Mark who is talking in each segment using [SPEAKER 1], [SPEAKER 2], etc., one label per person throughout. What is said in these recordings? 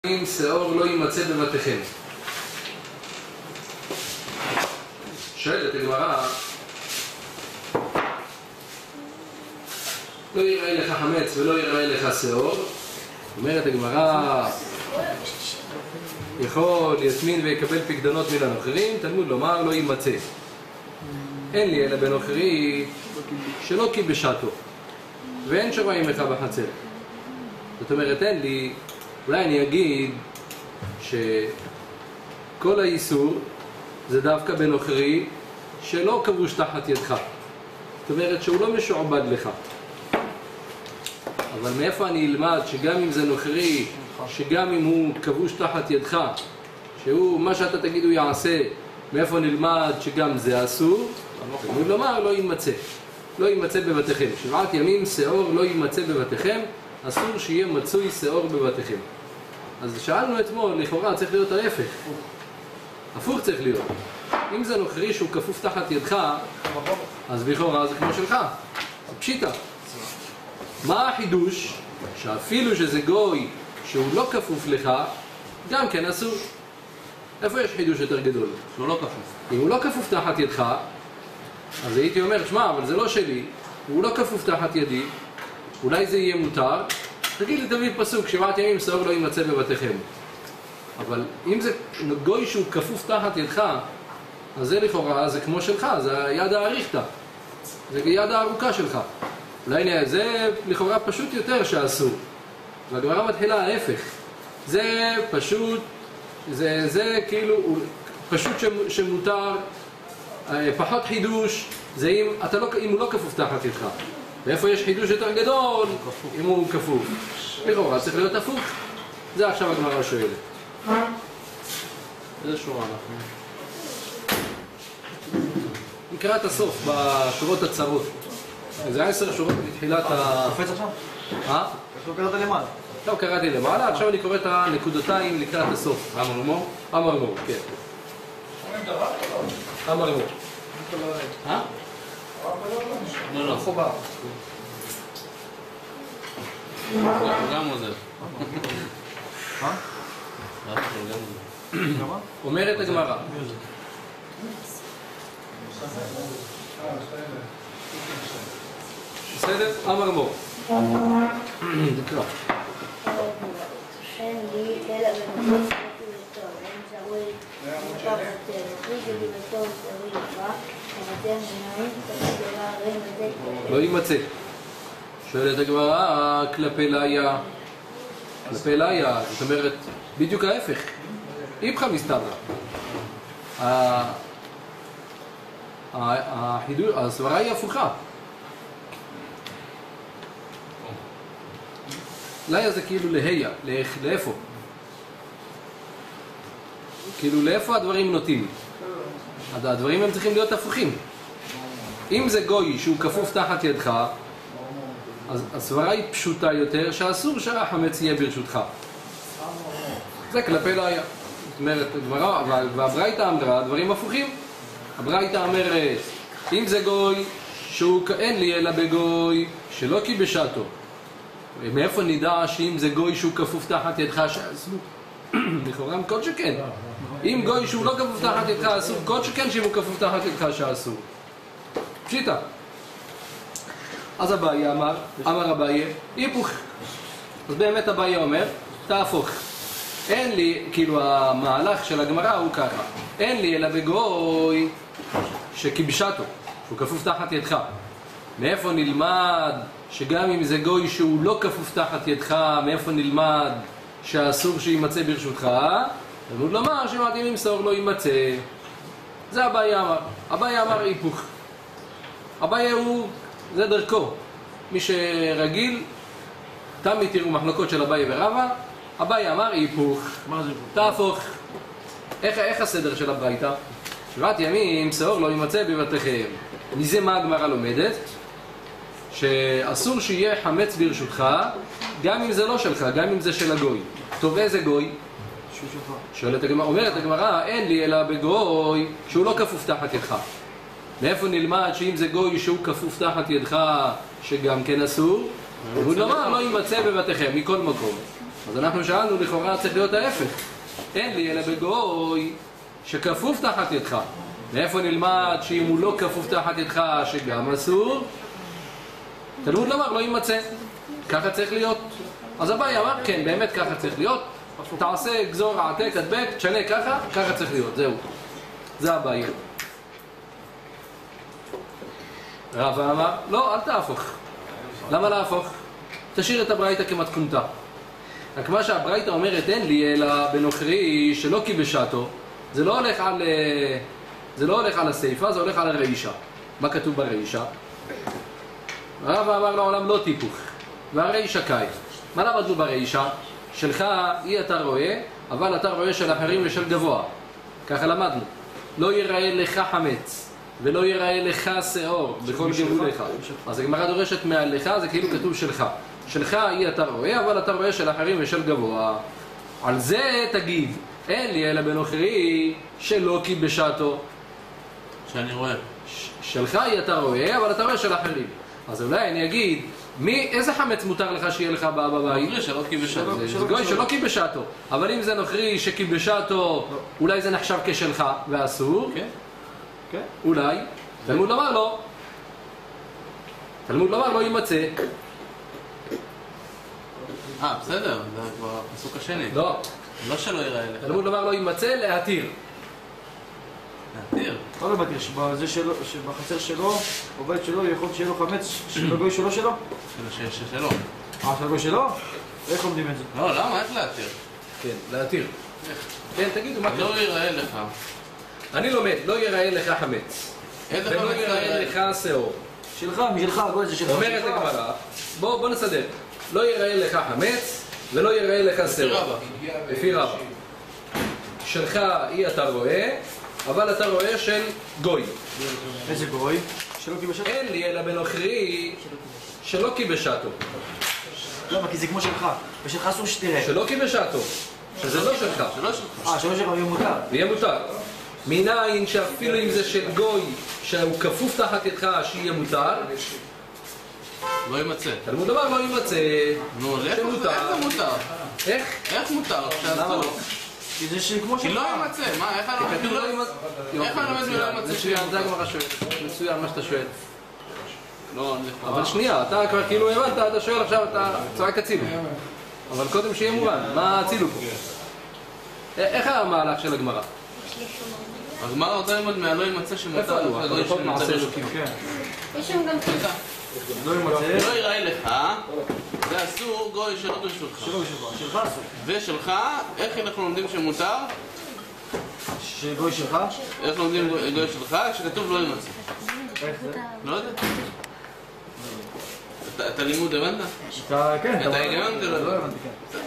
[SPEAKER 1] אם שאור לא יימצא בבתיכם. שואלת הגמרא, לא יראה לך חמץ ולא יראה לך שאור. אומרת הגמרא, יכול יטמין ויקבל פקדונות מן הנוכרים, תלמוד לומר לא יימצא. אין לי אלא בנוכרי שלא כי בשעתו ואין שרואים לך בחצר. זאת אומרת, אין לי, אולי אני אגיד שכל האיסור זה דווקא בנוכרי שלא כבוש תחת ידך. זאת אומרת שהוא לא משועבד לך. אבל מאיפה אני אלמד שגם אם זה נוכרי, שגם אם הוא כבוש תחת ידך, שהוא מה שאתה תגיד הוא יעשה, מאיפה נלמד שגם זה אסור? תלמוד לומר לא יימצא. לא יימצא בבתיכם. 7 ימים שאור לא יימצא בבתיכם, אסור שיהיה מצוי שאור בבתיכם. אז שאלנו אתמול, לכאורה צריך להיות ההפך. הפוך צריך להיות. אם זה נוכרי שהוא כפוף תחת ידך, אז לכאורה זה כמו שלך. זה פשיטה. מה החידוש? שאפילו שזה גוי שהוא לא כפוף לך, גם כן אסור. איפה יש חידוש יותר גדול? שהוא לא כפוף. אם הוא לא כפוף תחת ידך, אז הייתי אומר, שמע, אבל זה לא שלי, הוא לא כפוף תחת ידי, אולי זה יהיה מותר, תגיד לי תביא פסוק, 7 ימים שאור לא יימצא בבתיכם. אבל אם זה גוי שהוא כפוף תחת ידך, אז זה לכאורה, זה כמו שלך, זה היד האריכתא, זה יד הארוכה שלך. אולי זה לכאורה פשוט יותר שאסור. והגמרא מתחילה ההפך. זה פשוט, זה כאילו, פשוט שמותר, פחות חידוש, זה אם הוא לא כפוף תחת ידך. ואיפה יש חידוש יותר גדול, אם הוא כפוף. לכאורה צריך להיות הפוך. זה עכשיו הגמרא שואלת. איזה שורה אנחנו? נקרא את הסוף בשורות הצרות. זה 10 שורות מתחילת ה...
[SPEAKER 2] קופץ עכשיו? לא קראת למעלה.
[SPEAKER 1] לא קראתי למעלה, עכשיו אני קורא את הנקודתיים לקראת הסוף. אמרמור? אמרמור, כן. אמרמור.
[SPEAKER 2] לא, לא. חובה.
[SPEAKER 3] גם עוזר.
[SPEAKER 1] אומרת הגמרא. בסדר? אמרמור. תקרא.
[SPEAKER 4] אין לי אלא במקום שכתוב לטוב, אין שרוי לקח יותר, הפריגו לי בטוב שרוי לקח, ומתן ביניים, תגיד אלה הרים הזה
[SPEAKER 1] לא יימצא. שואלת הגמרא, כלפי לאיה. כלפי לאיה, זאת אומרת, בדיוק ההפך. איפכא מסתברא. הסברה היא הפוכה. לאיה זה כאילו להיה, לאיפה? כאילו לאיפה הדברים נוטים? הדברים הם צריכים להיות הפוכים. אם זה גוי שהוא כפוף תחת ידך, אז הסברה היא פשוטה יותר שאסור שהחמץ יהיה ברשותך. זה כלפי לאיה. זאת אומרת, והברייתא אמרה דברים הפוכים. הברייתא אומרת, אם זה גוי שהוא אין לי אלא בגוי שלא כי בשעתו. מאיפה נדע שאם זה גוי שהוא כפוף תחת ידך שאסור? לכאורה כל שכן. אם גוי שהוא לא כפוף תחת ידך אסור, כל שכן שאם הוא כפוף תחת ידך שאסור. פשיטה. אז אביי אמר אביי, היפוך. אז באמת אביי אומר, תהפוך. אין לי, כאילו המהלך של הגמרא הוא ככה. אין לי אלא בגוי שכבשתו, שהוא כפוף תחת ידך. מאיפה נלמד שגם אם זה גוי שהוא לא כפוף תחת ידך, מאיפה נלמד שאסור שימצא ברשותך? תלמוד לומר 7 ימים שאור לא יימצא. זה אביי אמר. אביי אמר היפוך. אביי הוא, זה דרכו. מי שרגיל, תמיד תראו מחלוקות של אביי ורבא. אביי אמר היפוך.
[SPEAKER 2] מה זה היפוך?
[SPEAKER 1] תהפוך. איך הסדר של הברייתא? 7 ימים שאור לא יימצא בבתיכם. מזה מה הגמרא לומדת? שאסור שיהיה חמץ ברשותך, גם אם זה לא שלך, גם אם זה של הגוי. טוב, איזה גוי? שואלת הגמרא, אומרת הגמרא, אין לי אלא בגוי שהוא לא כפוף תחת ידך. מאיפה נלמד שאם זה גוי שהוא כפוף תחת ידך, שגם כן אסור? הוא לומר, לא יימצא בבתיכם, מכל מקום. אז אנחנו שאלנו, לכאורה צריך להיות ההפך. אין לי אלא בגוי שכפוף תחת ידך. מאיפה נלמד שאם הוא לא כפוף תחת ידך שגם אסור? תלמוד לומר לא יימצא. ככה צריך להיות. אז אביי אמר, כן, באמת ככה צריך להיות. תעשה, גזור, העתק, הדבק, תשנה ככה, ככה צריך להיות, זהו. זה אביי. רבא אמר, לא, אל תהפוך. למה להפוך? תשאיר את הברייתא כמתכונתה. רק מה שהברייתא אומרת, אין לי אלא בנוכרי שלא כי בשעתו, זה לא הולך על הסייפה, זה הולך על הרישה. מה כתוב ברישה? רבא אמר לעולם לא טיפוך, והרישה קאי. מה למדנו ברישה? שלך אי אתה רואה, אבל אתה רואה של אחרים ושל גבוה. ככה למדנו. לא ייראה לך חמץ, ולא ייראה לך שיעור בכל גבולך. אז הגמרא דורשת מעליך, זה כאילו כתוב שלך. שלך אי אתה רואה, אבל אתה רואה של אחרים ושל גבוה. על זה תגיד, אין לי אלא בנוכרי שלא כי בשעתו.
[SPEAKER 3] שאני רואה.
[SPEAKER 1] שלך אי אתה רואה, אבל אתה רואה של אחרים. אז אולי אני אגיד, איזה חמץ מותר לך שיהיה לך בבית?
[SPEAKER 3] נוכרי שלא כי בשעתו.
[SPEAKER 1] זה גוי שלא כי בשעתו. אבל אם זה נוכרי שכי בשעתו, אולי זה נחשב כשלך ואסור?
[SPEAKER 3] כן.
[SPEAKER 1] אולי. תלמוד לומר לא. תלמוד לומר לא יימצא.
[SPEAKER 3] בסדר, זה כבר הפסוק השני.
[SPEAKER 1] לא.
[SPEAKER 3] לא שלא ייראה לך.
[SPEAKER 1] תלמוד לומר לא יימצא, להתיר.
[SPEAKER 3] להתיר.
[SPEAKER 2] לא לבקר, שבחצר שלו, עובד שלו, יכול שיהיה לו חמץ של הגוי שלו?
[SPEAKER 3] שלו.
[SPEAKER 2] של הגוי שלו? איך לומדים את זה?
[SPEAKER 3] לא, למה? איך להתיר?
[SPEAKER 1] כן, להתיר. כן, תגידו מה
[SPEAKER 3] לא ייראה לך.
[SPEAKER 1] אני לומד, לא ייראה לך חמץ.
[SPEAKER 3] איזה
[SPEAKER 1] ולא
[SPEAKER 3] חמץ
[SPEAKER 1] ייראה לך שיעור.
[SPEAKER 2] שלך, משלך, הגוי זה שלך.
[SPEAKER 1] אומרת הגמרא, בוא נסדר. לא ייראה לך חמץ ולא ייראה לך שיעור. לפי רבא. שלך אי אתה רואה, אבל אתה רואה של גוי.
[SPEAKER 2] איזה גוי? שלא כי בשעתו?
[SPEAKER 1] אין לי אלא בנוכרי שלא כי בשעתו.
[SPEAKER 2] למה? כי זה כמו שלך. ושלך אסור שתראה.
[SPEAKER 1] שלא כי בשעתו. שזה לא שלך.
[SPEAKER 2] שלא שלך יהיה מותר.
[SPEAKER 1] ויהיה מותר. מניין שאפילו אם זה של גוי שהוא כפוף תחת ידך שיהיה מותר,
[SPEAKER 3] לא יימצא.
[SPEAKER 1] תלמוד לומר לא יימצא.
[SPEAKER 3] נו, איך זה מותר? איך מותר?
[SPEAKER 2] למה לא? כי זה כמו
[SPEAKER 3] כי
[SPEAKER 2] שלך.
[SPEAKER 3] לא יימצא. מה, איך אני לא יימצא? איך אני לומד ולא יימצא?
[SPEAKER 1] מצוין, זה הגמרא שואלת. מצוין מה שאתה שואל.
[SPEAKER 3] לא,
[SPEAKER 1] אבל שנייה, אתה כבר כאילו הבנת, אתה שואל עכשיו, אתה צועק הצילו. אבל קודם שיהיה מובן, מה הצילו פה? איך המהלך של הגמרא?
[SPEAKER 3] הגמרא רוצה ללמוד מהלא יימצא שמותר.
[SPEAKER 1] איפה הלוח? הלכות מעשה אלוקים.
[SPEAKER 4] יש שם גם ככה.
[SPEAKER 2] לא יימצא.
[SPEAKER 3] לא ייראה לך, זה אסור גוי שלא ברשותך.
[SPEAKER 2] שלא שלך. שלך אסור.
[SPEAKER 3] ושלך, איך אנחנו לומדים שמותר?
[SPEAKER 2] שגוי שלך?
[SPEAKER 3] איך לומדים גוי שלך? שכתוב לא יימצא.
[SPEAKER 2] איך זה?
[SPEAKER 3] לא יודע. את הלימוד הבנת?
[SPEAKER 2] כן.
[SPEAKER 3] את ההיגיון זה
[SPEAKER 2] לא הבנתי, כן.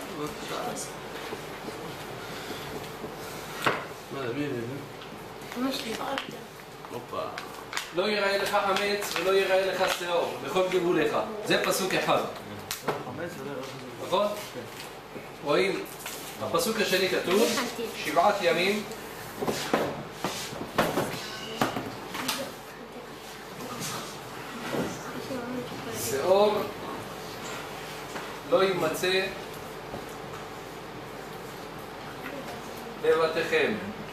[SPEAKER 3] מה זה, מי זה?
[SPEAKER 4] אמא שלי.
[SPEAKER 3] הופה.
[SPEAKER 1] לא ייראה לך חמץ ולא ייראה לך שיעור בכל גבולך. זה פסוק אחד. נכון? רואים? הפסוק השני כתוב 7 ימים שיעור לא יימצא בבתיכם.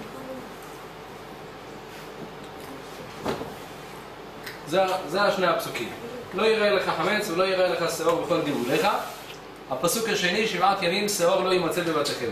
[SPEAKER 1] זה השני הפסוקים. לא ייראה לך חמץ ולא ייראה לך שיעור בכל גבולך. הפסוק השני 7 ימים שיעור לא יימצא בבתיכם.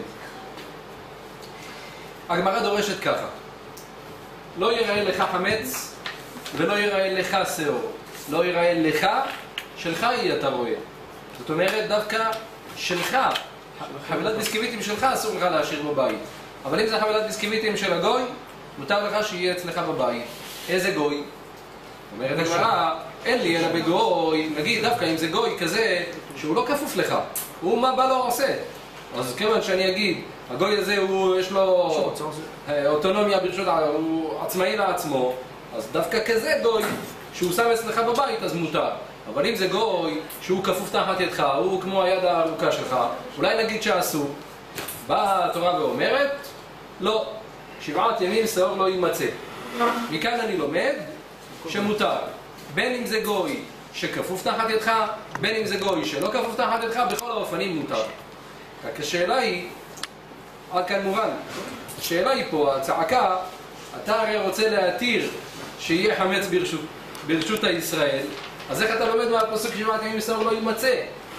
[SPEAKER 1] הגמרא דורשת ככה: לא ייראה לך חמץ ולא ייראה לך שיעור. לא ייראה לך, שלך היא אתה רואה. זאת אומרת דווקא שלך, חבילת ביסקוויטים שלך אסור לך להשאיר בבית. אבל אם זה חבילת ביסקוויטים של הגוי, מותר לך שיהיה אצלך בבית. איזה גוי? אומרת הגמרא, אין לי אלא בגוי. נגיד דווקא אם זה גוי כזה שהוא לא כפוף לך, הוא מה בא לו עושה. אז כיוון שאני אגיד, הגוי הזה יש לו אוטונומיה ברשות, הוא עצמאי לעצמו, אז דווקא כזה גוי שהוא שם אצלך בבית אז מותר. אבל אם זה גוי שהוא כפוף תחת ידך, הוא כמו היד הארוכה שלך, אולי נגיד שאסור. באה התורה ואומרת, לא, 7 ימים שיעור לא יימצא. מכאן אני לומד שמותר. בין אם זה גוי שכפוף תחת ידך, בין אם זה גוי שלא כפוף תחת ידך, בכל האופנים מותר. רק השאלה היא, עד כאן מובן, השאלה היא פה, הצעקה, אתה הרי רוצה להתיר שיהיה חמץ ברשות הישראל, אז איך אתה לומד מהפסוק 7 ימים מסור לא יימצא?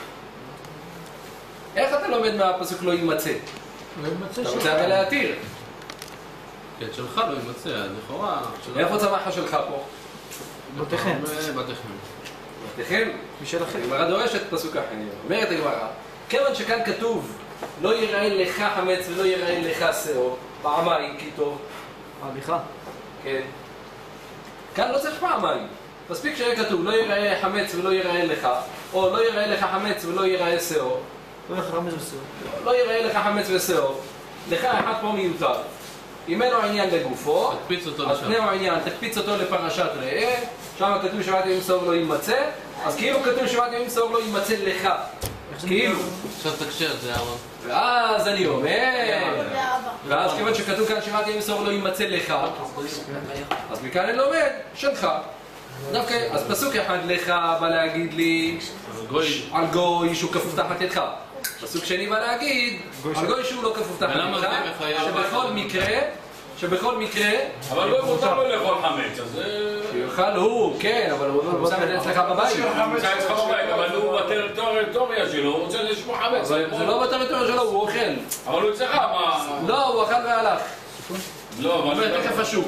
[SPEAKER 1] איך אתה לומד מהפסוק לא יימצא? אתה רוצה הרי להתיר.
[SPEAKER 3] כן, שלך לא יימצא, לכאורה...
[SPEAKER 1] איפה צמח שלך פה?
[SPEAKER 2] בתיכם.
[SPEAKER 1] בתיכם?
[SPEAKER 2] משלכם.
[SPEAKER 1] הגמרא דורשת פסוק אחר. אומרת הגמרא, כיוון שכאן כתוב לא יראה לך חמץ ולא יראה לך שאור, פעמיים כי טוב.
[SPEAKER 2] ההליכה.
[SPEAKER 1] כן. כאן לא צריך פעמיים. מספיק שיהיה כתוב לא יראה חמץ ולא יראה לך, או לא יראה לך חמץ ולא יראה שאור.
[SPEAKER 2] לא יראה חמץ ושאור.
[SPEAKER 1] לא יראה לך חמץ ושאור. לך אחד פה מיותר. אם אינו עניין לגופו, אז פניהו העניין, תקפיץ אותו לפרשת ראה, שם כתוב 7 ימים סור לא יימצא, אז כאילו כתוב 7 ימים סור לא יימצא לך. כאילו.
[SPEAKER 3] עכשיו תקשר את זה, אבא.
[SPEAKER 1] ואז אני אומר, ואז כיוון שכתוב כאן 7 ימים סור לא יימצא לך, אז מכאן אני לומד שלך. דווקא, אז פסוק אחד לך בא להגיד לי על גוי שהוא כפוף תחת ידך. פסוק שני בא להגיד על גוי שהוא לא כפוף תחת ידך, שבכל מקרה
[SPEAKER 5] אבל לא מותר לו לאכול חמץ, אז
[SPEAKER 1] יאכל הוא, כן, אבל הוא שם את זה אצלך בבית.
[SPEAKER 5] נמצא אצלך בבית, אבל הוא בטריטוריה שלו, הוא רוצה לשמור חמץ.
[SPEAKER 1] זה לא בטריטוריה שלו, הוא אוכל.
[SPEAKER 5] אבל הוא אצלך, מה?
[SPEAKER 1] לא, הוא אכל והלך.
[SPEAKER 5] לא,
[SPEAKER 1] הוא אומר, תכף השוק.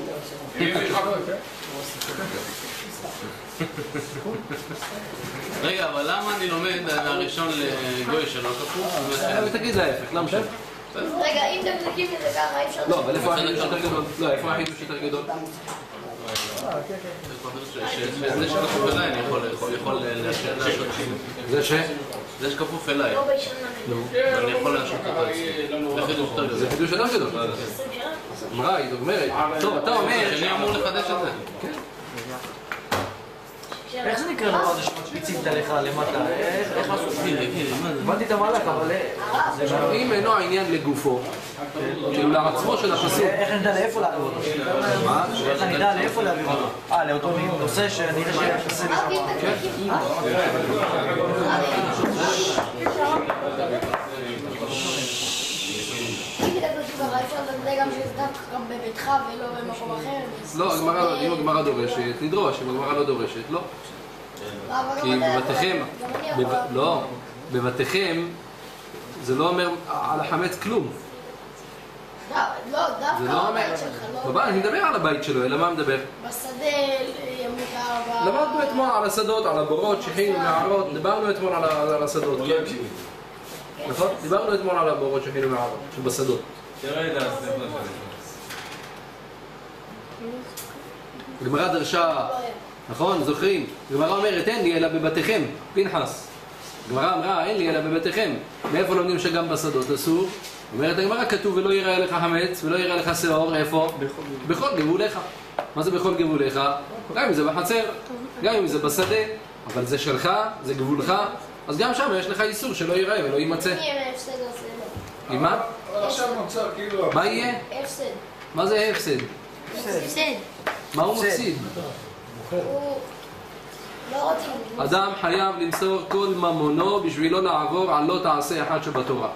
[SPEAKER 3] רגע, אבל למה אני לומד מהראשון לגוי שלא כפוף?
[SPEAKER 1] תגיד להפך, למה שם?
[SPEAKER 4] רגע, אם אתם תקים את זה ככה, אי אפשר...
[SPEAKER 1] לא, אבל איפה החידוש יותר גדול? לא, איפה החידוש יותר גדול?
[SPEAKER 3] זה שכפוף אליי, אני יכול להשעות. זה שכפוף אליי.
[SPEAKER 4] לא בישנה.
[SPEAKER 3] אני יכול להשעות אותו אצלי.
[SPEAKER 1] זה חידוש יותר גדול. אמרה, היא אומרת. טוב, אתה אומר...
[SPEAKER 3] שאני אמור לחדש את זה.
[SPEAKER 2] איך זה נקרא דבר הזה שמצפיצים את הלכה למטה? איך עשו? הבנתי את המהלך, אבל...
[SPEAKER 1] אם אינו העניין לגופו, כאילו לעצמו של הפסוק.
[SPEAKER 2] איך נדע לאיפה להעביר אותו?
[SPEAKER 1] מה?
[SPEAKER 2] איך נדע לאיפה להעביר אותו? לאותו נושא שנראה שיחסה לשמוע.
[SPEAKER 4] אפשר לדעת גם שזה דווקא בביתך ולא במקום אחר.
[SPEAKER 1] לא, אם הגמרא דורשת, נדרוש, אם הגמרא לא דורשת, לא. כי בבתיכם, לא, בבתיכם זה לא אומר על החמץ כלום.
[SPEAKER 4] לא, דווקא בבית שלך, לא...
[SPEAKER 1] אני מדבר על הבית שלו, אלא מה מדבר?
[SPEAKER 4] בשדה, מותר...
[SPEAKER 1] למדנו אתמול על השדות, על הבורות, שחינו, מערות, דיברנו אתמול על השדות. נכון? דיברנו אתמול על הבורות, שחינו, מערות, שבשדות.
[SPEAKER 5] תראה את הספר שלי.
[SPEAKER 1] גמרא דרשה, נכון? זוכרים? גמרא אומרת, אין לי אלא בבתיכם, פנחס. גמרא אמרה, אין לי אלא בבתיכם. מאיפה לומדים שגם בשדות אסור? אומרת הגמרא, כתוב ולא יראה לך חמץ ולא יראה לך שאור, איפה? בכל גבוליך. מה זה בכל גבוליך? גם אם זה בחצר, גם אם זה בשדה, אבל זה שלך, זה גבולך, אז גם שם יש לך איסור שלא יראה ולא יימצא.
[SPEAKER 4] מי יהיה הפסד או סדר?
[SPEAKER 1] עם מה?
[SPEAKER 5] עכשיו נוצר כאילו...
[SPEAKER 1] מה יהיה?
[SPEAKER 4] הפסד.
[SPEAKER 1] מה זה הפסד?
[SPEAKER 4] הפסד.
[SPEAKER 1] מה הוא מפסיד?
[SPEAKER 4] הוא... לא רוצים.
[SPEAKER 1] אדם חייב למסור כל ממונו בשבילו לעבור על לא תעשה אחד שבתורה.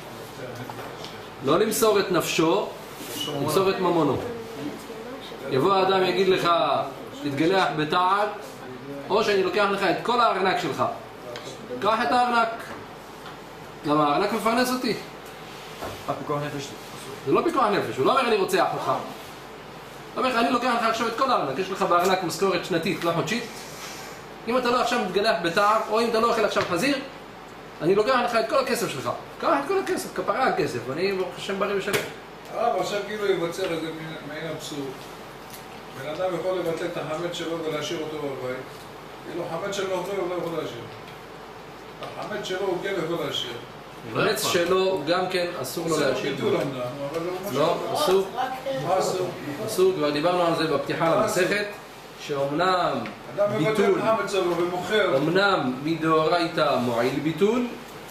[SPEAKER 1] לא למסור את נפשו, למסור את ממונו. יבוא האדם יגיד לך, תתגלח בתער, או שאני לוקח לך את כל הארנק שלך. קח את הארנק. למה הארנק מפרנס אותי?
[SPEAKER 2] פיקוח נפש.
[SPEAKER 1] זה לא פיקוח נפש, הוא לא אומר אני רוצח אותך. הוא אומר לך, אני לוקח לך עכשיו את כל הארנק, יש לך בארנק משכורת שנתית, לא חודשית. אם אתה לא עכשיו מתגלח בתער, או אם אתה לא אוכל עכשיו חזיר, אני לוקח לך את כל הכסף שלך. קח את כל הכסף, כפרה על כסף, ואני ברוך השם בריא ושלם.
[SPEAKER 6] עכשיו כאילו ייווצר איזה מעין אבסורד. בן אדם יכול לבטל את החמץ שלו ולהשאיר אותו בבית. כאילו החמץ שלו הוא לא יכול להשאיר. החמץ שלו הוא כן יכול להשאיר.
[SPEAKER 1] החמץ שלו גם כן אסור לו להשאיר.
[SPEAKER 6] ביטול אמנם, אבל הוא
[SPEAKER 1] לא, אסור.
[SPEAKER 6] מה אסור?
[SPEAKER 1] אסור, כבר דיברנו על זה בפתיחה למסכת, שאומנם
[SPEAKER 6] אדם מבטל
[SPEAKER 1] ביטול,
[SPEAKER 6] את החמץ שלו ומוכר.
[SPEAKER 1] אמנם מדאורייתא מועיל ביטול,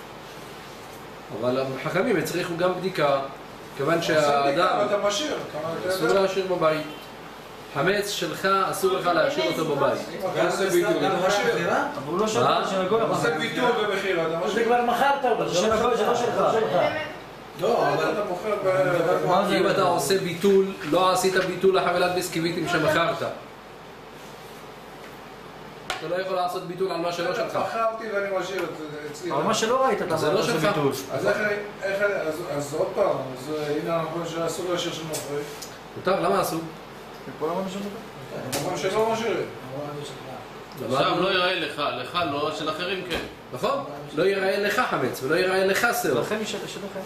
[SPEAKER 1] אבל החכמים הצריכו גם בדיקה, כיוון שהאדם
[SPEAKER 6] אתה משאיר.
[SPEAKER 1] אסור להשאיר בבית. חמץ שלך אסור לך להשאיר אותו בבית.
[SPEAKER 6] אם אתה עושה ביטול, אתה משאיר.
[SPEAKER 2] אבל הוא לא שואל של הגוי.
[SPEAKER 6] אתה עושה ביטול במחיר, אתה
[SPEAKER 2] זה
[SPEAKER 6] משאיר.
[SPEAKER 2] כבר מכרת אותו, זה של הגוי, זה לא שלך.
[SPEAKER 6] לא, אבל אתה מוכר
[SPEAKER 1] אם אתה עושה ביטול, לא עשית ביטול לחבילת ביסקוויטים שמכרת. אתה לא יכול לעשות ביטול על מה שלא שלך.
[SPEAKER 6] מכרתי ואני משאיר את זה אצלי.
[SPEAKER 2] אבל מה שלא ראית, אתה
[SPEAKER 1] זה לא
[SPEAKER 2] עושה
[SPEAKER 1] שלך.
[SPEAKER 2] ביטול.
[SPEAKER 6] אז עוד פעם, הנה אנחנו שאסור להשאיר של מוכרי.
[SPEAKER 1] מותר, למה אסור?
[SPEAKER 2] ופה למה משאיר אותו?
[SPEAKER 6] אנחנו שלא משאירים.
[SPEAKER 3] שם לא ייראה לך, לך לא, של אחרים כן.
[SPEAKER 1] נכון? לא ייראה לך חמץ ולא ייראה לך שיעור.
[SPEAKER 2] לכם יש שלכם.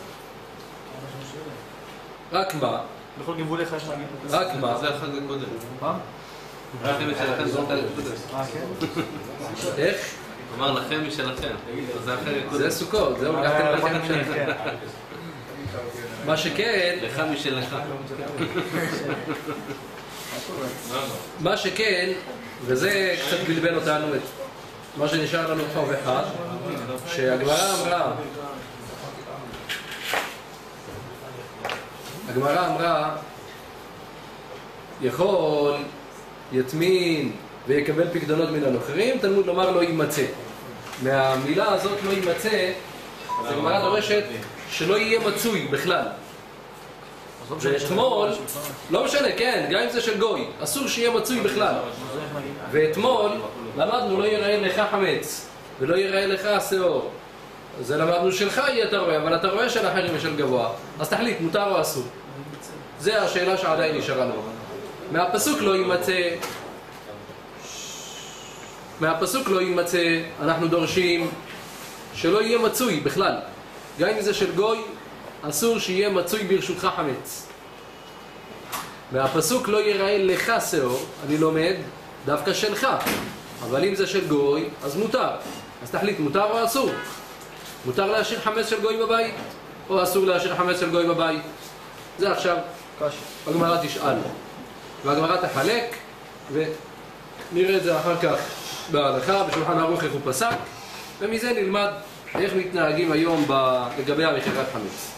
[SPEAKER 1] רק מה?
[SPEAKER 2] בכל גבול לך יש להגיד.
[SPEAKER 1] רק מה?
[SPEAKER 3] זה החג הקודם.
[SPEAKER 2] מה?
[SPEAKER 3] לכם משלכם זה החג הקודם.
[SPEAKER 2] כן?
[SPEAKER 1] איך?
[SPEAKER 3] אמר לכם משלכם. זה החג הקודם.
[SPEAKER 1] זה סוכות, זהו, לקחתם לכם שלכם. מה שכן,
[SPEAKER 3] לך משלך.
[SPEAKER 1] מה שכן, וזה קצת בלבל אותנו, את מה שנשאר לנו חוב אחד, הגמרא אמרה, יכול, יטמין ויקבל פקדונות מן הנוכרים, תלמוד לומר לא יימצא. מהמילה הזאת לא יימצא, אז הגמרא דורשת שלא יהיה מצוי בכלל. ואתמול, לא משנה, כן, גם אם זה של גוי, אסור שיהיה מצוי בכלל. ואתמול למדנו לא ייראה לך חמץ ולא ייראה לך שיעור. זה למדנו שלך יהיה אתה רואה, אבל אתה רואה של אחרים ושל גבוה. אז תחליט, מותר או אסור. זה השאלה שעדיין נשארה לנו. מהפסוק לא יימצא, אנחנו דורשים שלא יהיה מצוי בכלל. גם אם זה של גוי, אסור שיהיה מצוי ברשותך חמץ. מהפסוק לא ייראה לך שיעור, אני לומד דווקא שלך. אבל אם זה של גוי, אז מותר. אז תחליט, מותר או אסור? מותר להשאיר חמץ של גוי בבית? או אסור להשאיר חמץ של גוי בבית? זה עכשיו הגמרא תשאל. והגמרא תחלק, ונראה את זה אחר כך בהלכה, בשולחן ערוך איך הוא פסק, ומזה נלמד איך מתנהגים היום לגבי המכירת חמץ.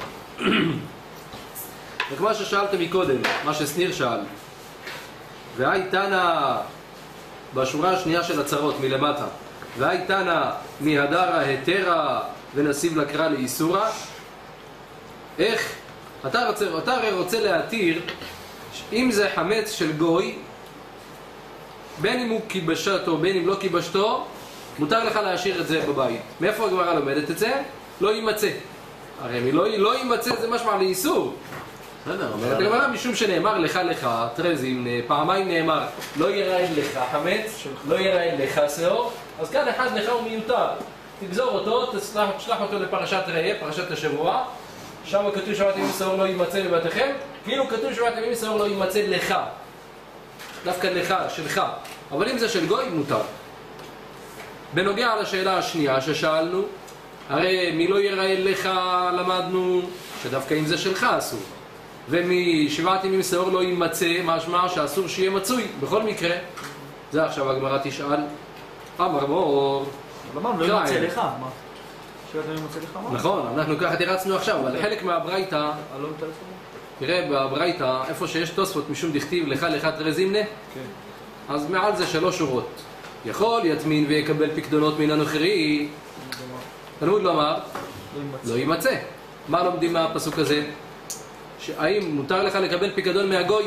[SPEAKER 1] וכמה ששאלתם מקודם, מה שסניר שאל, והי תנא בשורה השנייה של הצרות מלמטה, והי תנא מהדרה התרה ונסיב לקרא לאיסורה, איך? אתה הרי רוצה להתיר אם זה חמץ של גוי, בין אם הוא קיבשתו בין אם לא קיבשתו, מותר לך להשאיר את זה בבית. מאיפה הגמרא לומדת את זה? לא יימצא. הרי לא יימצא זה משמע לאיסור. אומרת הגמרא משום שנאמר לך טרזים, פעמיים נאמר לא ייראה לך חמץ, לא ייראה לך שיעור, אז כאן אחד לך הוא מיותר. תגזור אותו, תשלח אותו לפרשת ראה, פרשת השבוע, שם כתוב שבעת ימים שיעור לא יימצא בבתיכם, כאילו כתוב שבעת ימים שיעור לא יימצא לך, דווקא לך, שלך. אבל אם זה של גוי, מותר. בנוגע לשאלה השנייה ששאלנו, הרי מי לא ייראה לך למדנו שדווקא אם זה שלך אסור. ומשבעת ימים שיעור לא יימצא, משמע שאסור שיהיה מצוי, בכל מקרה. זה עכשיו הגמרא תשאל. אמר מור.
[SPEAKER 2] אמרנו, לא יימצא לך, מה? שבעת ימים יימצא לך, מה?
[SPEAKER 1] נכון, אנחנו ככה תרצנו עכשיו, אבל חלק מהברייתא, תראה בברייתא, איפה שיש תוספות משום דכתיב לך תרזימנה, אז מעל זה 3 שורות. יכול, יטמין ויקבל פקדונות מן הנוכרי. תלמוד לומר, לא יימצא. מה לומדים מהפסוק הזה? האם מותר לך לקבל פיקדון מהגוי?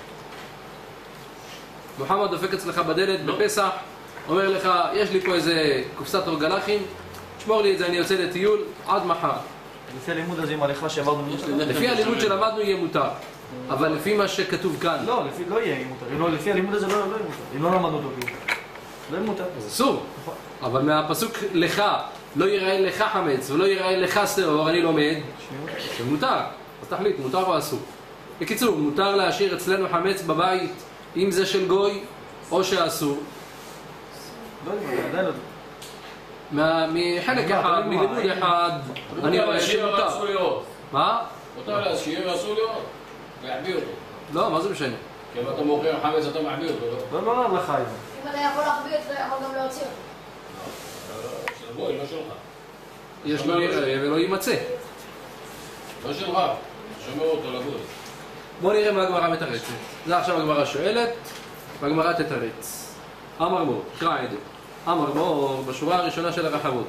[SPEAKER 1] מוחמד דופק אצלך בדלת בפסח, אומר לך, יש לי פה איזה קופסת אורגלחים, תשמור לי את זה, אני יוצא לטיול עד מחר.
[SPEAKER 2] לפי הלימוד הזה עם הלכה שעברנו...
[SPEAKER 1] לפי הלימוד שלמדנו יהיה מותר, אבל לפי מה שכתוב כאן...
[SPEAKER 2] לא, לא יהיה מותר. לפי הלימוד הזה לא יהיה מותר. אם לא למדנו אותו כאילו. לא יהיה מותר.
[SPEAKER 1] אז אסור. אבל מהפסוק לך, לא ייראה לך חמץ ולא ייראה לך שיעור, אני לומד שמותר. אז תחליט, מותר או אסור. בקיצור, מותר להשאיר אצלנו חמץ בבית, אם זה של גוי או שאסור.
[SPEAKER 2] לא יודע, עדיין לא.
[SPEAKER 1] מחלק אחד, מלימוד אחד, אני רואה שמותר. מה?
[SPEAKER 5] מותר להשאיר ואסור לראות. להחביא אותו.
[SPEAKER 1] לא, מה זה משנה?
[SPEAKER 5] כי אם אתה מוכר חמץ אתה מחביא אותו, לא?
[SPEAKER 2] לא לך היום.
[SPEAKER 4] אם אתה יכול להחביא אותו, אתה יכול גם להוציא אותו.
[SPEAKER 5] של גוי, לא שלך.
[SPEAKER 1] יש לו יראה ולא יימצא.
[SPEAKER 5] לא שלך. שומר אותו לגוי.
[SPEAKER 1] בואו נראה מה הגמרא מתרצת. זה עכשיו הגמרא שואלת, והגמרא תתרץ. אמר מור, קרא את זה. אמר מור, בשורה הראשונה של הרחבות.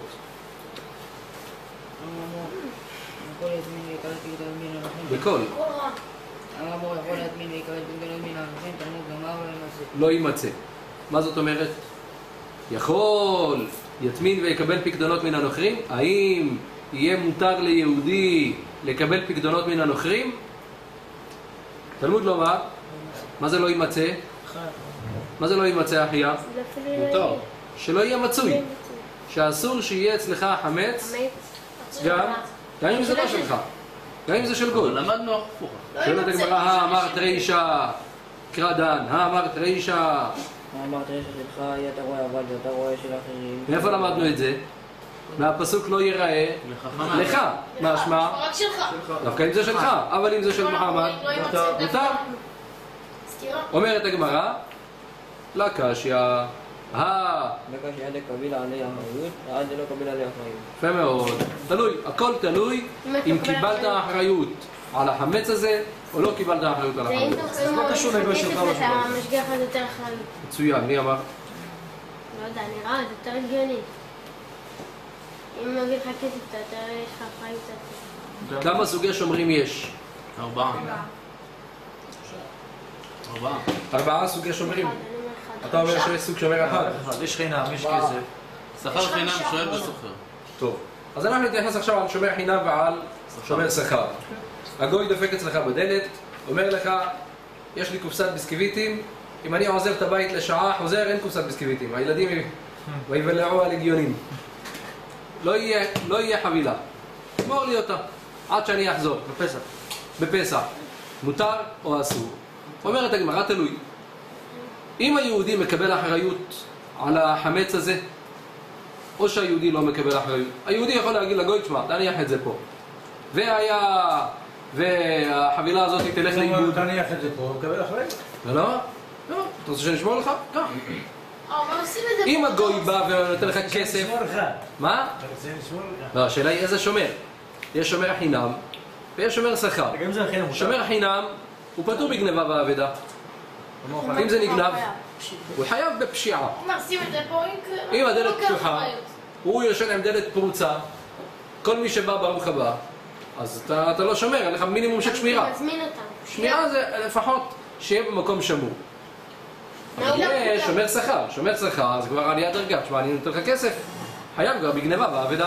[SPEAKER 1] בכל.
[SPEAKER 7] המור יכול להטמין ויקבל פיקדונות מן האנשים, תלמוד גמר ולא ימצא.
[SPEAKER 1] לא יימצא. מה זאת אומרת? יכול, יטמין ויקבל פיקדונות מן הנוכרים? האם יהיה מותר ליהודי לקבל פיקדונות מן הנוכרים? תלמוד לומר, מה זה לא יימצא? מה זה לא יימצא אחיה?
[SPEAKER 3] מותר.
[SPEAKER 1] שלא יהיה מצוי. שאסור שיהיה אצלך חמץ, גם אם זה לא שלך, גם אם זה של גוי.
[SPEAKER 3] למדנו הפוך.
[SPEAKER 1] שואלת הגמרא, האמרת רישא, קרא דן, האמרת רישא.
[SPEAKER 7] אמרת רישא שלך, אתה רואה אבל ואתה רואה של אחרים.
[SPEAKER 1] מאיפה למדנו את זה? מהפסוק לא ייראה לך. מה השמע?
[SPEAKER 8] רק שלך.
[SPEAKER 1] דווקא אם זה שלך, אבל אם זה של מוחמד, מותר. אומרת הגמרא, לקשיא,
[SPEAKER 7] לקשיא עד קביל עלי אחריות, עד לא קביל עלי אחריות.
[SPEAKER 1] יפה מאוד. תלוי, הכל תלוי אם קיבלת אחריות על החמץ הזה, או לא קיבלת אחריות על החמץ.
[SPEAKER 4] זה לא קשור לגוי שלך או שלך. המשגיח הזה יותר אחראי.
[SPEAKER 1] מצוין, מי אמר?
[SPEAKER 4] לא יודע, נראה, זה יותר הגיוני. אם נגיד לך כסף, אתה יותר יש לך אחריות קצת.
[SPEAKER 1] כמה סוגי שומרים יש? 4 סוגי שומרים. אתה אומר שיש סוג שומר אחד.
[SPEAKER 2] יש חינם, יש כסף.
[SPEAKER 3] שכר חינם שואל וסוחר.
[SPEAKER 1] טוב, אז אנחנו נתייחס עכשיו על שומר חינם ועל שומר שכר. הגוי דופק אצלך בדלת, אומר לך, יש לי קופסת ביסקוויטים, אם אני עוזב את הבית לשעה, חוזר, אין קופסת ביסקוויטים. הילדים ויבלעו על הגיונים. לא יהיה חבילה. תמור לי אותה, עד שאני אחזור. בפסח. מותר או אסור? אומרת הגמרא, תלוי. אם היהודי מקבל אחריות על החמץ הזה, או שהיהודי לא מקבל אחריות. היהודי יכול להגיד לגוי, תשמע, תניח את זה פה. והחבילה הזאת תלך לאיבוד.
[SPEAKER 2] תניח את זה פה, הוא מקבל אחריות.
[SPEAKER 1] לא? לא. אתה רוצה שנשמור לך? לא.
[SPEAKER 8] אבל עושים את זה
[SPEAKER 1] אם הגוי בא ונותן לך כסף... מה?
[SPEAKER 2] אתה רוצה לשמור לך?
[SPEAKER 1] לא, השאלה היא איזה שומר. יש שומר חינם ויש שומר שכר.
[SPEAKER 2] גם זה החינם.
[SPEAKER 1] שומר חינם הוא פטור בגנבה ואבדה. אם זה נגנב, הוא חייב בפשיעה.
[SPEAKER 8] הוא אומר, שים את זה פה,
[SPEAKER 1] אם הדלת פתוחה, הוא יושן עם דלת פרוצה, כל מי שבא ברוך הבא, אז אתה לא שומר, אין לך מינימום של שמירה.
[SPEAKER 4] מזמין אותם.
[SPEAKER 1] שמירה זה לפחות שיהיה במקום שמור. אבל יש שומר שכר, שומר שכר, זה כבר עליית דרגה, תשמע, אני נותן לך כסף, חייב כבר בגנבה ואבדה.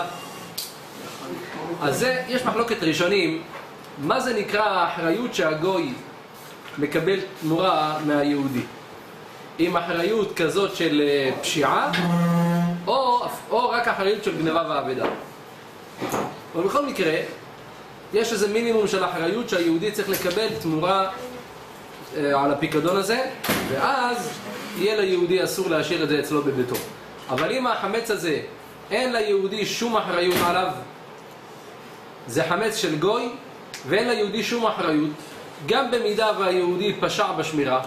[SPEAKER 1] אז זה, יש מחלוקת ראשונים, מה זה נקרא האחריות שהגוי מקבל תמורה מהיהודי? עם אחריות כזאת של פשיעה, או רק אחריות של גנבה ואבדה. אבל בכל מקרה, יש איזה מינימום של אחריות שהיהודי צריך לקבל תמורה על הפיקדון הזה, ואז יהיה ליהודי אסור להשאיר את זה אצלו בביתו. אבל אם החמץ הזה אין ליהודי שום אחריות עליו, זה חמץ של גוי, ואין ליהודי שום אחריות, גם במידה והיהודי פשע בשמירה,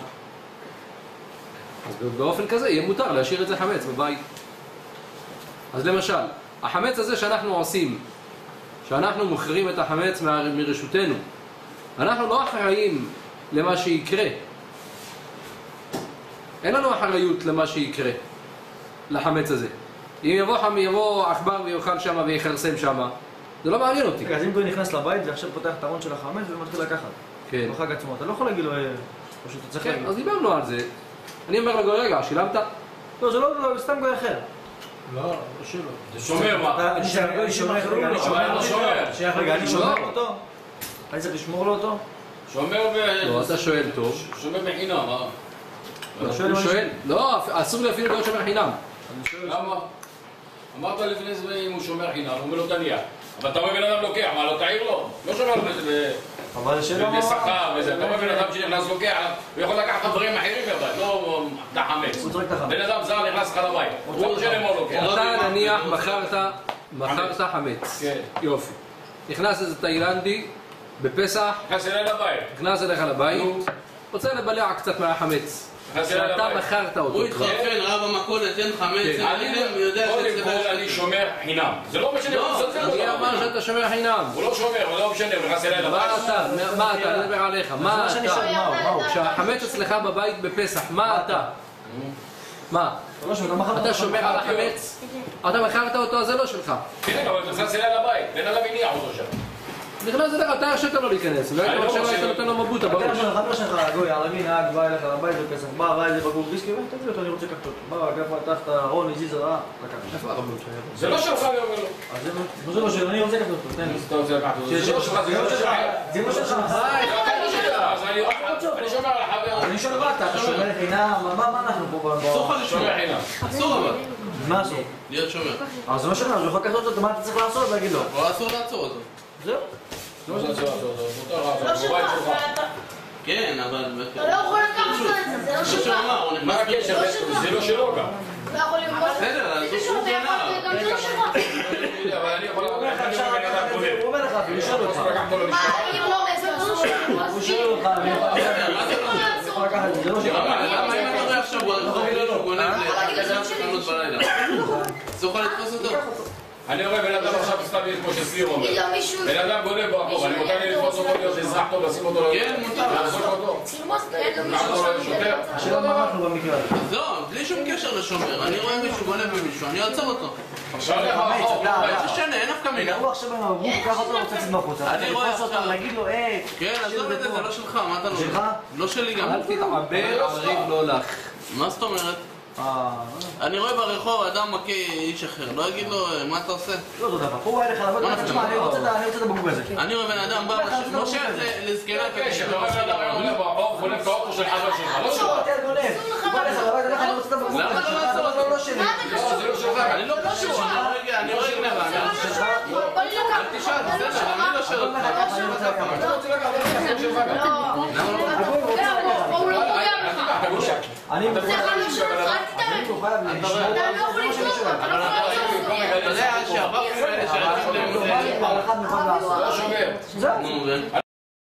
[SPEAKER 1] אז באופן כזה יהיה מותר להשאיר את זה חמץ בבית. אז למשל, החמץ הזה שאנחנו עושים, שאנחנו מוכרים את החמץ מרשותנו, אנחנו לא אחראים למה שיקרה. אין לנו אחריות למה שיקרה לחמץ הזה. אם יבוא עכבר ויאכל שם ויחרסם שם, זה לא מעניין אותי.
[SPEAKER 2] אז אם גוי נכנס לבית ועכשיו פותח את הארון של החמץ ומתחיל לקחת.
[SPEAKER 1] כן.
[SPEAKER 2] בחג עצמו, אתה לא יכול להגיד לו, או שאתה צריך להגיד.
[SPEAKER 1] אז דיברנו על זה. אני אומר לגוי, רגע, שילמת?
[SPEAKER 2] לא, זה לא, סתם גוי אחר.
[SPEAKER 6] לא, לא שלו.
[SPEAKER 5] זה שומר מה?
[SPEAKER 2] אני שומר אותו. אני צריך לשמור לו אותו?
[SPEAKER 5] שומר
[SPEAKER 1] לא, אתה שואל טוב.
[SPEAKER 5] שומר בחינם,
[SPEAKER 1] הוא שואל. לא, אסור לי אפילו להיות שומר חינם.
[SPEAKER 5] למה? אמרת לפני זה אם הוא שומר חינם, הוא אומר לו תניח. אבל אתה רואה בן אדם לוקח, מה לא תעיר לו? לא שומר
[SPEAKER 2] אבל השאלה מה...
[SPEAKER 5] בשכר וזה, אתה רואה בן אדם שנכנס לוקח, הוא יכול לקחת דברים אחרים בבית, לא את החמץ. בן אדם זר נכנס לך לבית, הוא לא משנה מה הוא לוקח.
[SPEAKER 1] אתה נניח מכרת חמץ.
[SPEAKER 5] כן.
[SPEAKER 1] יופי. נכנס איזה תאילנדי בפסח,
[SPEAKER 5] נכנס אליי לבית.
[SPEAKER 1] נכנס אליך לבית, רוצה לבלע קצת מהחמץ. שאתה מכרת אותו.
[SPEAKER 3] הוא התחרפן, רב המכולת, אין חמץ, הוא יודע
[SPEAKER 5] קודם כל אני שומר חינם. זה לא משנה,
[SPEAKER 1] אני אמר שאתה שומר חינם.
[SPEAKER 5] הוא לא שומר, הוא לא משנה, הוא נכנס אליי לבית.
[SPEAKER 1] מה אתה? אני מדבר עליך. מה אתה? כשהחמץ אצלך בבית בפסח, מה אתה? מה? אתה שומר על החמץ? אתה מכרת אותו, אז זה לא שלך.
[SPEAKER 5] כן, אבל הוא נכנס אליי לבית, בן אדם הניח אותו שם.
[SPEAKER 1] נכנס אליך, אתה הרשית לו להיכנס. לא היית עכשיו היית נותן לו מבוטה בראש.
[SPEAKER 2] חבר שלך, גוי, ערבי נהג, בא אליך לבית בפסח, בא, ראה איזה בקבוק ויסקי, תביא אותו, אני רוצה לקחת אותו. בא, גפה, פתח את הארון, הזיז רעה, לקח.
[SPEAKER 1] איפה הרבנות שהיה?
[SPEAKER 5] זה לא שלך, אני אומר לו.
[SPEAKER 2] אז זה לא שלו, אני רוצה לקחת אותו, תן לי.
[SPEAKER 5] אתה רוצה לקחת אותו. זה לא שלך, זה לא שלך.
[SPEAKER 2] זה לא שלך.
[SPEAKER 5] אז אני שומר על החבר.
[SPEAKER 2] אני שואל מה אתה שומר חינם, מה אנחנו פה?
[SPEAKER 3] אסור לך לשמור חינם. אסור אבל.
[SPEAKER 2] מה אסור?
[SPEAKER 3] להיות שומר.
[SPEAKER 2] אז זה לא שלך, אז הוא יכול לקחת אותו, מה אתה צריך לעשות ולהגיד לו?
[SPEAKER 3] אבל אסור לעצור אותו.
[SPEAKER 2] זהו.
[SPEAKER 8] לא שלך,
[SPEAKER 3] כן, אבל...
[SPEAKER 8] אתה לא יכול לקחת את זה, זה לא שלך.
[SPEAKER 5] מה הקשר? זה לא שלו גם.
[SPEAKER 8] לא יכול להיות.
[SPEAKER 3] בסדר, אז הוא גנב.
[SPEAKER 8] גם זה לא שלך.
[SPEAKER 5] אבל אני יכול לקחת את זה בן אדם קודם.
[SPEAKER 2] הוא אומר לך, הוא שואל אותך.
[SPEAKER 8] אם לא, זה לא שלך.
[SPEAKER 2] הוא שואל אותך, זה לא שלך.
[SPEAKER 3] למה אם אתה רואה עכשיו, הוא גונב לחנות בלילה? אסור לך לתפוס אותו?
[SPEAKER 5] אני רואה בן אדם עכשיו סתם כמו שסיר אומר. בן אדם גונב ברחוב, אני מותר לי לתפוס אותו להיות אזרח טוב, לשים אותו
[SPEAKER 3] כן, מותר.
[SPEAKER 5] לעזור אותו. שוטר.
[SPEAKER 2] השאלה מה אנחנו במקרה הזה.
[SPEAKER 3] לא, בלי שום קשר לשומר. אני רואה מישהו גונב במישהו, אני אעצור אותו.
[SPEAKER 5] עכשיו
[SPEAKER 3] איזה שנה, אין אף כמינה.
[SPEAKER 2] הוא עכשיו הוא קח אותו, רוצה לצאת מהחוצה.
[SPEAKER 3] אני רואה עכשיו.
[SPEAKER 2] להגיד לו,
[SPEAKER 3] כן, עזוב את זה, זה לא שלך, מה אתה לא...
[SPEAKER 2] שלך?
[SPEAKER 3] לא שלי גם.
[SPEAKER 1] אל תתעבר, הריב לא לך.
[SPEAKER 3] מה זאת אומרת? אני רואה ברחוב אדם מכה איש אחר, לא אגיד לו מה אתה עושה?
[SPEAKER 2] לא אותו דבר, הוא בא אליך לבית, תשמע, אני רוצה את הבקבוק הזה.
[SPEAKER 3] אני רואה בן אדם בא, משה לזקנה
[SPEAKER 5] הקשר, אתה רואה בן אדם גונב ברחוב, גונב את האוטו של חבר שלך, לא שלך.
[SPEAKER 2] הוא בא אליך לבית, אני רוצה את הבקבוק הזה.
[SPEAKER 3] למה אתה לא לעשות?
[SPEAKER 2] לא שלי.
[SPEAKER 5] זה לא שלך.
[SPEAKER 3] אני לא קשור, אני רואה גנבה. אל תשאל, בסדר, אני לא שואל אותך.
[SPEAKER 5] אתה רוצה לקחת את החבר שלך גם.
[SPEAKER 2] אני
[SPEAKER 3] אתה יודע שהרבה כאלה שרצים להם זה...
[SPEAKER 5] לא שומר.